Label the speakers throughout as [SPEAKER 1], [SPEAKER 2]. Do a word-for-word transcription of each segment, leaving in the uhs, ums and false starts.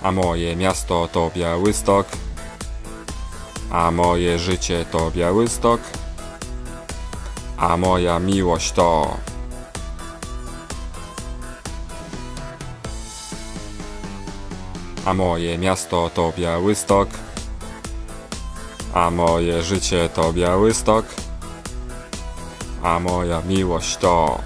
[SPEAKER 1] a moje miasto to Białystok, a moje życie to Białystok, a moja miłość to... A moje miasto to Białystok, a moje życie to Białystok, a moja miłość to...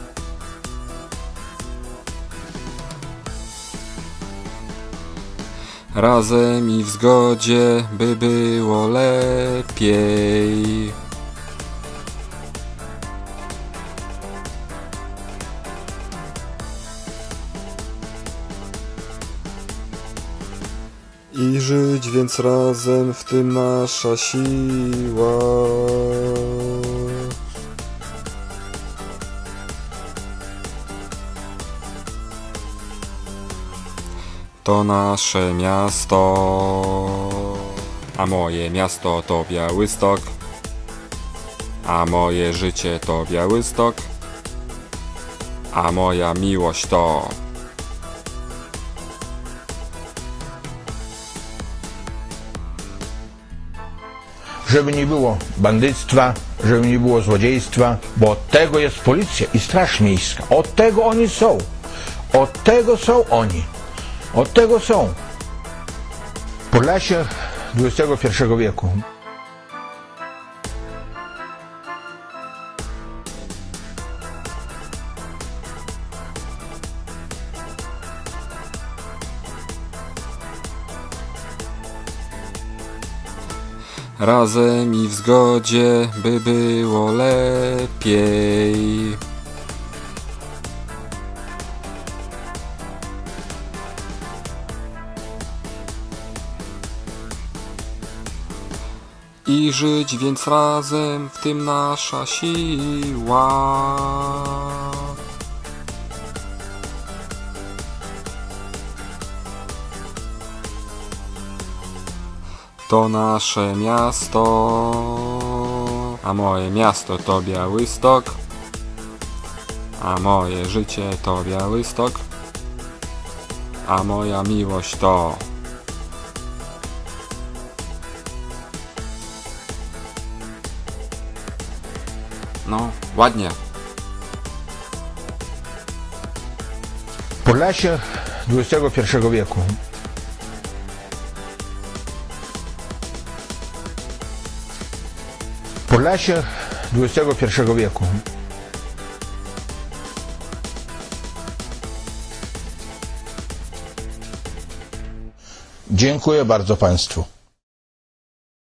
[SPEAKER 1] Razem i w zgodzie, by było lepiej. I żyć więc razem, w tym nasza siła. To nasze miasto, a moje miasto to Białystok, a moje życie to Białystok, a moja miłość to...
[SPEAKER 2] Żeby nie było bandyctwa, żeby nie było złodziejstwa, bo od tego jest policja i straż miejska. Od tego oni są. Od tego są oni. Od tego są. Podlasie dwudziestego pierwszego wieku.
[SPEAKER 1] Razem i w zgodzie, by było lepiej. I żyć więc razem, w tym nasza siła. To nasze miasto, a moje miasto to Białystok, a moje życie to Białystok, a moja miłość to... No, ładnie.
[SPEAKER 2] Podlasie dwudziestego pierwszego wieku. Podlasie dwudziestego pierwszego wieku. Dziękuję bardzo Państwu.